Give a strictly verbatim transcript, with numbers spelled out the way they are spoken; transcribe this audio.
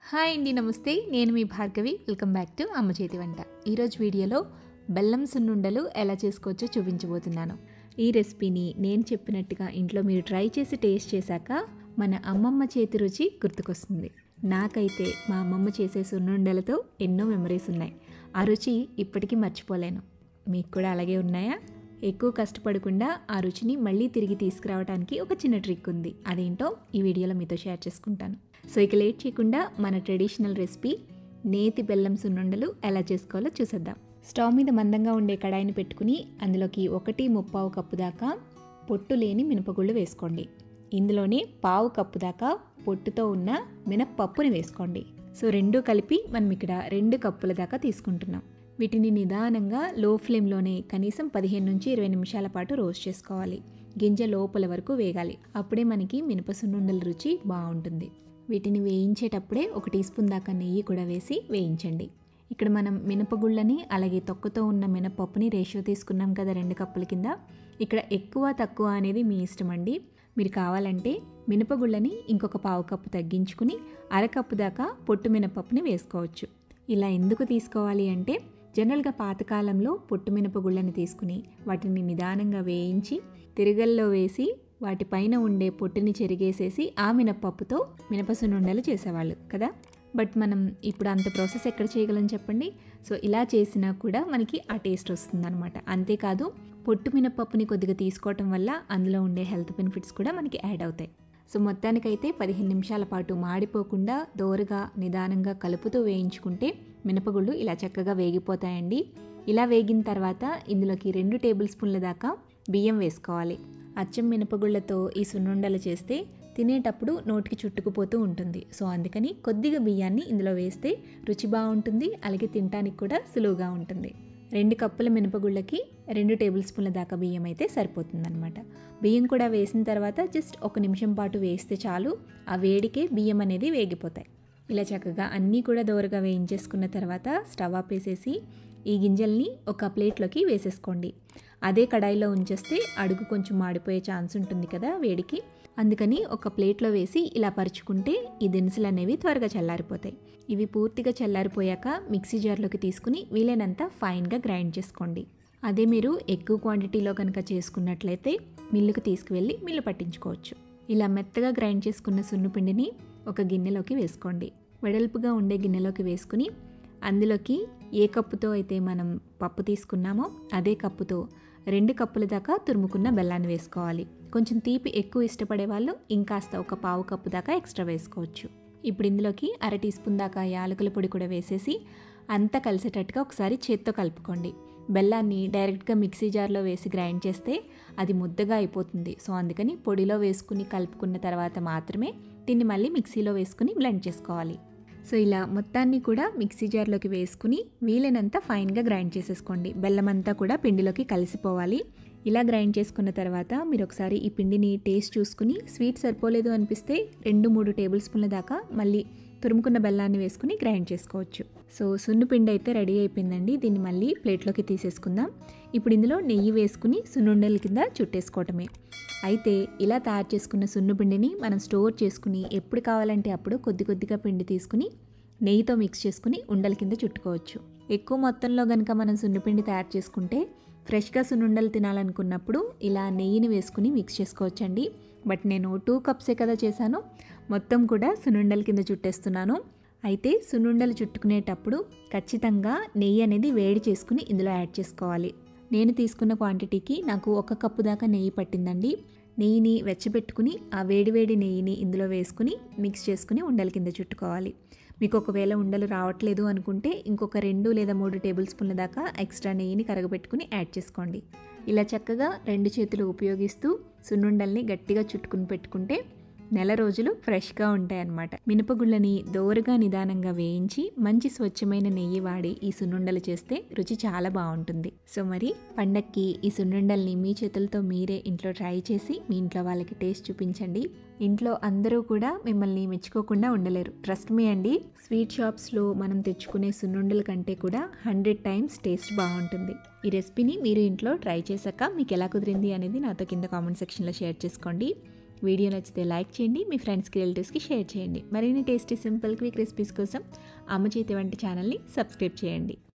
Hi అండి, నమస్తే. నేను మీ భార్గవి. వెల్కమ్ బ్యాక్ టు అమ్మ చేతి వంట. ఈరోజు వీడియోలో బెల్లం సున్నుండలు ఎలా చేసుకోవచ్చో చూపించబోతున్నాను. ఈ రెసిపీని నేను చెప్పినట్టుగా ఇంట్లో మీరు ట్రై చేసి టేస్ట్ చేశాక మన అమ్మమ్మ చేతి రుచి గుర్తుకొస్తుంది. నాకైతే మా అమ్మమ్మ చేసే సున్నుండలతో ఎన్నో మెమరీస్ ఉన్నాయి. ఆ రుచి ఇప్పటికీ మర్చిపోలేను. మీకు కూడా అలాగే ఉన్నాయా? ఎక్కువ కష్టపడకుండా ఆ రుచిని మళ్ళీ తిరిగి తీసుకురావడానికి ఒక చిన్న ట్రిక్ ఉంది. అదేంటో ఈ వీడియోలో మీతో షేర్ చేసుకుంటాను. సో ఇక లేట్ చేయకుండా మన ట్రెడిషనల్ రెసిపీ నేతి బెల్లం సున్నుండలు ఎలా చేసుకోవాలో చూసేద్దాం. స్టవ్ మీద మందంగా ఉండే కడాయిని పెట్టుకుని అందులోకి ఒకటి ముప్పావు కప్పు దాకా పొట్టు లేని మినపగుళ్ళు వేసుకోండి. ఇందులోనే పావు కప్పు దాకా పొట్టుతో ఉన్న మినప్పప్పుని వేసుకోండి. సో రెండు కలిపి మనం ఇక్కడ రెండు కప్పుల దాకా తీసుకుంటున్నాం. వీటిని నిదానంగా లో ఫ్లేమ్లోనే కనీసం పదిహేను నుంచి ఇరవై నిమిషాల పాటు రోస్ట్ చేసుకోవాలి. గింజ లోపల వరకు వేగాలి. అప్పుడే మనకి మినప సున్నుండల రుచి బాగుంటుంది. వీటిని వేయించేటప్పుడే ఒక టీ స్పూన్ దాకా నెయ్యి కూడా వేసి వేయించండి. ఇక్కడ మనం మినపగుళ్ళని అలాగే తొక్కతో ఉన్న మినపప్పుని రేషియో తీసుకున్నాం కదా, రెండు కప్పుల కింద. ఇక్కడ ఎక్కువ తక్కువ అనేది మీ ఇష్టం అండి. మీరు కావాలంటే మినపగుళ్ళని ఇంకొక పావు కప్పు తగ్గించుకుని అరకప్పు దాకా పొట్టు మినపప్పుని వేసుకోవచ్చు. ఇలా ఎందుకు తీసుకోవాలి అంటే, జనరల్గా పాతకాలంలో పొట్టు మినపగుళ్ళని తీసుకుని వాటిని నిదానంగా వేయించి తిరగల్లో వేసి వాటిపైన ఉండే పొట్టుని చెరిగేసేసి ఆ మినపప్పుతో మినప సున్నుండలు చేసేవాళ్ళు కదా. బట్ మనం ఇప్పుడు అంత ప్రాసెస్ ఎక్కడ చేయగలం చెప్పండి. సో ఇలా చేసినా కూడా మనకి ఆ టేస్ట్ వస్తుందన్నమాట. అంతేకాదు పొట్టు మినపప్పుని కొద్దిగా తీసుకోవటం వల్ల అందులో ఉండే హెల్త్ బెనిఫిట్స్ కూడా మనకి యాడ్ అవుతాయి. సో మొత్తానికైతే పదిహేను నిమిషాల పాటు మాడిపోకుండా దోరగా నిదానంగా కలుపుతూ వేయించుకుంటే మినపగుళ్ళు ఇలా చక్కగా వేగిపోతాయండి. ఇలా వేగిన తర్వాత ఇందులోకి రెండు టేబుల్ స్పూన్ల దాకా బియ్యం వేసుకోవాలి. అచ్చం మినపగుళ్ళతో ఈ సున్నుండలు చేస్తే తినేటప్పుడు నోటికి చుట్టుకుపోతూ ఉంటుంది. సో అందుకని కొద్దిగా బియ్యాన్ని ఇందులో వేస్తే రుచి బాగుంటుంది, అలాగే తినడానికి కూడా సులువుగా ఉంటుంది. రెండు కప్పుల మినపగుళ్ళకి రెండు టేబుల్ స్పూన్ల దాకా బియ్యం అయితే సరిపోతుందన్నమాట. బియ్యం కూడా వేసిన తర్వాత జస్ట్ ఒక నిమిషం పాటు వేస్తే చాలు. ఆ వేడికే బియ్యం అనేది వేగిపోతాయి. ఇలా చక్కగా అన్నీ కూడా దోరగా వేయించేసుకున్న తర్వాత స్టవ్ ఆపేసేసి ఈ గింజల్ని ఒక ప్లేట్లోకి వేసేసుకోండి. అదే కడాయిలో ఉంచేస్తే అడుగు కొంచెం మాడిపోయే ఛాన్స్ ఉంటుంది కదా వేడికి. అందుకని ఒక ప్లేట్లో వేసి ఇలా పరుచుకుంటే ఈ దినుసులు అనేవి త్వరగా చల్లారిపోతాయి. ఇవి పూర్తిగా చల్లారిపోయాక మిక్సీ జార్లోకి తీసుకుని వీలైనంత ఫైన్గా గ్రైండ్ చేసుకోండి. అదే మీరు ఎక్కువ క్వాంటిటీలో కనుక చేసుకున్నట్లయితే మిల్లుకు తీసుకువెళ్ళి మిల్లు పట్టించుకోవచ్చు. ఇలా మెత్తగా గ్రైండ్ చేసుకున్న సున్నుపిండిని ఒక గిన్నెలోకి వేసుకోండి. వెడల్పుగా ఉండే గిన్నెలోకి వేసుకుని అందులోకి ఏ కప్పుతో అయితే మనం పప్పు తీసుకున్నామో అదే కప్పుతో రెండు కప్పుల దాకా తురుముకున్న బెల్లాన్ని వేసుకోవాలి. కొంచెం తీపి ఎక్కువ ఇష్టపడే వాళ్ళు ఇంకాస్త ఒక పావు కప్పు దాకా ఎక్స్ట్రా వేసుకోవచ్చు. ఇప్పుడు ఇందులోకి అర టీ స్పూన్ దాకా యాలకుల పొడి కూడా వేసేసి అంతా కలిసేటట్టుగా ఒకసారి చేత్తో కలుపుకోండి. బెల్లాన్ని డైరెక్ట్గా మిక్సీ జార్లో వేసి గ్రైండ్ చేస్తే అది ముద్దగా అయిపోతుంది. సో అందుకని పొడిలో వేసుకుని కలుపుకున్న తర్వాత మాత్రమే దీన్ని మళ్ళీ మిక్సీలో వేసుకుని బ్లెండ్ చేసుకోవాలి. సో ఇలా మొత్తాన్ని కూడా మిక్సీ జార్లోకి వేసుకుని వీలైనంత ఫైన్గా గ్రైండ్ చేసేసుకోండి. బెల్లం అంతా కూడా పిండిలోకి కలిసిపోవాలి. ఇలా గ్రైండ్ చేసుకున్న తర్వాత మీరు ఒకసారి ఈ పిండిని టేస్ట్ చూసుకుని స్వీట్ సరిపోలేదు అనిపిస్తే రెండు మూడు టేబుల్ స్పూన్ల దాకా మళ్ళీ తురుముకున్న బెల్లాన్ని వేసుకుని గ్రైండ్ చేసుకోవచ్చు. సో సున్ను పిండి అయితే రెడీ అయిపోయిందండి. దీన్ని మళ్ళీ ప్లేట్లోకి తీసేసుకుందాం. ఇప్పుడు ఇందులో నెయ్యి వేసుకుని సున్నుండల కింద చుట్టేసుకోవటమే. అయితే ఇలా తయారు చేసుకున్న సున్ను పిండిని మనం స్టోర్ చేసుకుని ఎప్పుడు కావాలంటే అప్పుడు కొద్ది కొద్దిగా పిండి తీసుకుని నెయ్యితో మిక్స్ చేసుకుని ఉండల కింద చుట్టుకోవచ్చు. ఎక్కువ మొత్తంలో కనుక మనం సున్నుపిండి తయారు చేసుకుంటే ఫ్రెష్గా సున్నుండలు తినాలనుకున్నప్పుడు ఇలా నెయ్యిని వేసుకుని మిక్స్ చేసుకోవచ్చండి. బట్ నేను టూ కప్సే కదా చేశాను, మొత్తం కూడా సున్నుండల కింద చుట్టేస్తున్నాను. అయితే సున్నుండలు చుట్టుకునేటప్పుడు ఖచ్చితంగా నెయ్యి అనేది వేడి చేసుకుని ఇందులో యాడ్ చేసుకోవాలి. నేను తీసుకున్న క్వాంటిటీకి నాకు ఒక కప్పు దాకా నెయ్యి పట్టిందండి. నెయ్యిని వెచ్చబెట్టుకుని ఆ వేడివేడి నెయ్యిని ఇందులో వేసుకుని మిక్స్ చేసుకుని ఉండల కింద చుట్టుకోవాలి. మీకు ఒకవేళ ఉండలు రావట్లేదు అనుకుంటే ఇంకొక రెండు లేదా మూడు టేబుల్ స్పూన్ల దాకా ఎక్స్ట్రా నెయ్యిని కరగబెట్టుకుని యాడ్ చేసుకోండి. ఇలా చక్కగా రెండు చేతులు ఉపయోగిస్తూ సున్నుండల్ని గట్టిగా చుట్టుకుని పెట్టుకుంటే నెల రోజులు ఫ్రెష్గా ఉంటాయన్నమాట. మినపగుళ్ళని దోరగా నిదానంగా వేయించి మంచి స్వచ్ఛమైన నెయ్యి వాడి ఈ సున్నుండలు చేస్తే రుచి చాలా బాగుంటుంది. సో మరి పండక్కి ఈ సున్నుండల్ని మీ చేతులతో మీరే ఇంట్లో ట్రై చేసి మీ ఇంట్లో వాళ్ళకి టేస్ట్ చూపించండి. ఇంట్లో అందరూ కూడా మిమ్మల్ని మెచ్చుకోకుండా ఉండలేరు. ట్రస్ట్ మీ అండి, స్వీట్ షాప్స్లో మనం తెచ్చుకునే సున్నుండల కంటే కూడా హండ్రెడ్ టైమ్స్ టేస్ట్ బాగుంటుంది. ఈ రెసిపీని మీరు ఇంట్లో ట్రై చేశాక మీకు ఎలా కుదిరింది అనేది నాతో కింద కామెంట్ సెక్షన్లో షేర్ చేసుకోండి. వీడియో నచ్చితే లైక్ చేయండి, మీ ఫ్రెండ్స్కి రిలేటివ్స్కి షేర్ చేయండి. మరిన్ని టేస్టీ సింపుల్ క్విక్ రెసిపీస్ కోసం అమ్మ చేతి వంట ఛానల్ని సబ్స్క్రైబ్ చేయండి.